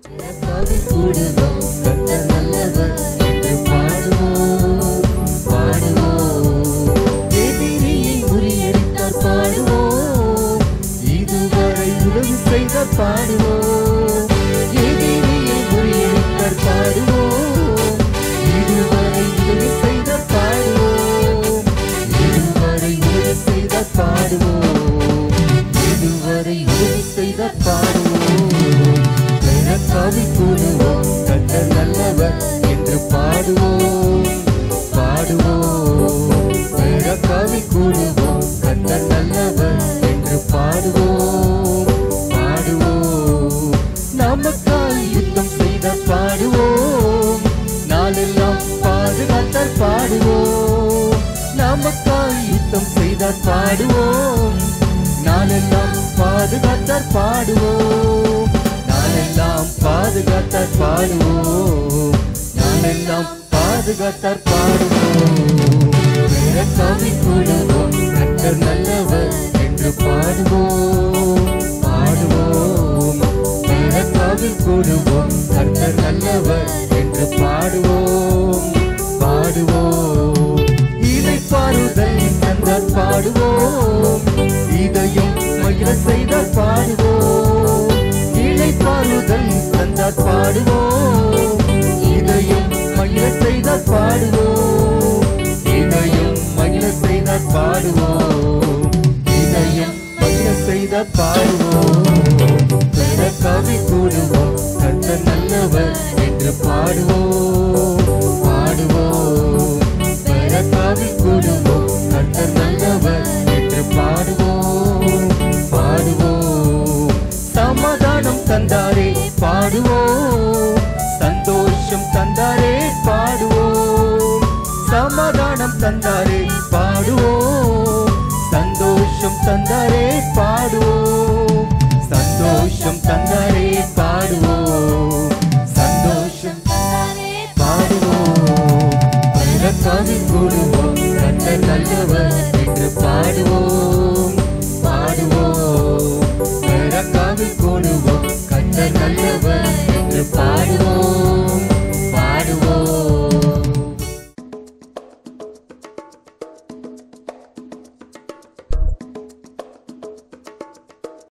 கூடுவோம் கர்த்தர் நல்லவர் என்று பாடுவோம் பாடுவோம். எதிரியை முறியடித்தார் பாடுவோம், இதுவரை உதவி செய்த பாடுவோம். எதிரியை முறியடித்தார் பாடுவோம், இதுவரை உதவி செய்த பாடுவோம். இதுவரை உதவி செய்த பாடுவோம், இதுவரை உதவி செய்த பாடுவோம். கவி கூடுவோம் கர்த்தர் நல்லவர் என்று பாடுவோம் பாடுவோம். கவி கூடுவோம் கர்த்தர் நல்லவர் என்று பாடுவோம் பாடுவோம். நமக்காய் யுத்தம் செய்த பாடுவோம், நாளெல்லாம் பாதுகாத்தார் பாடுவோம். நமக்காய் யுத்தம் செய்த பாடுவோம், நாளெல்லாம் பாதுகாத்தார் பாடுவோம். நாளெல்லாம் பாதுகாத்தார் பாடுவோம், நாளெல்லாம் பாதுகாத்தார் பாடுவோம். கவி கூடுவோம் கர்த்தர் நல்லவர் என்று பாடுவோம் பாடுவோம். கவி கூடுவோம் கர்த்தர் நல்லவர் என்று பாடுவோம் பாடுவோம். இளைப்பாறுதல் தந்தார் பாடுவோம், இதயம் மகிழ செய்தார் பாடுவோம். இளைப்பாறுதல் தந்தார் பாடுவோம், இதயம் மகிழ செய்தார் பாடுவோம். இதயம் மகிழ செய்தார் பாடுவோம், இதயம் மகிழ செய்தார் பாடுவோம். கவி கூடுவோம் கர்த்தர் நல்லவர் என்று பாடுவோம் பாடுவோம். கவி கூடுவோம் கர்த்தர் நல்லவர் என்று பாடுவோம் பாடுவோம். சமாதானம் தந்தாரே பாடுவோம், சந்தோஷம் தந்தாரே பாடுவோம். சமாதானம் தந்தாரே பாடுவோம், சந்தோஷம் தந்தாரே பாடுவோம். சந்தோஷம் தந்தாரே பாடுவோம், சந்தோஷம் தந்தாரே பாடுவோம். கவி கூடுவோம் கர்த்தர் நல்லவர் என்று பாடுவோம்